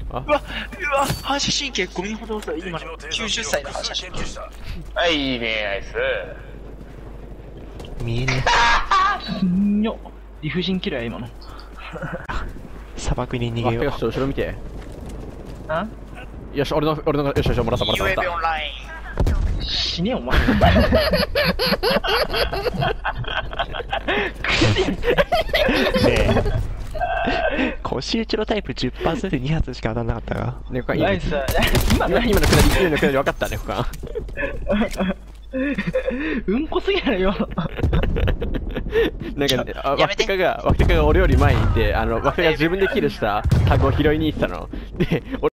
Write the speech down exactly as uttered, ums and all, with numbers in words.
うわ、うわ、反射神経ごみほど遅い。今のきゅうじゅっさいの反射神経。 はい、いいね、ナイス。見えねえ。んよ。理不尽キラー今の。 砂漠に逃げよう。 よし、後ろ見て。 あよし、俺の、俺の、よしよし、もらった、もらった。もらった。 オンライン。死ねよ、お前。 腰打ちのタイプ じゅっパーセント でに発しか当たらなかったが。 ね、これナイス。 今の、今のくだり、今のくだり分かったね、ここは。 うんこすぎるよ。 なんか、あ、ワクテカが、ワクテカが俺より前にいて、あの、ワクテカが自分でキルしたタグを拾いに行ってたの。で、俺